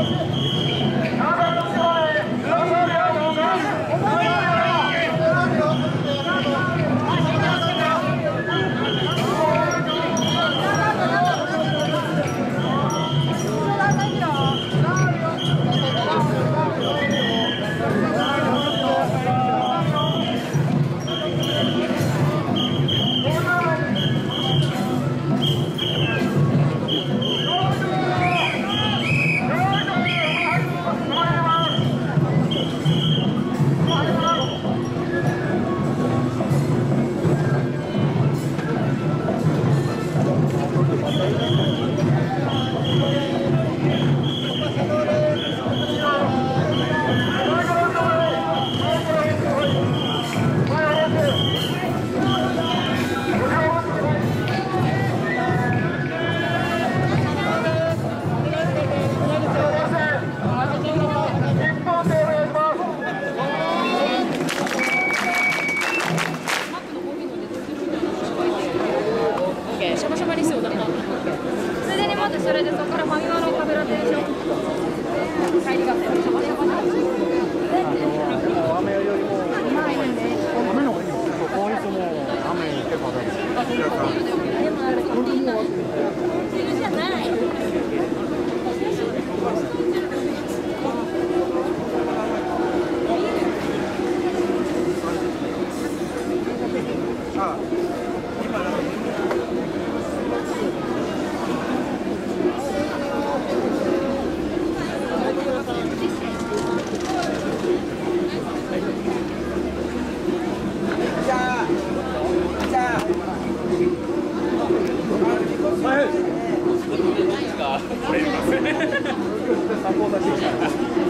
シャバシャバにしようだな。ついでにまずそれでそこからファミマのカメラでしょ。帰りがシャバシャバに。 雨よりも雨の方がいいよ。こいつも雨に結構当たる。 昼じゃない。 サポーター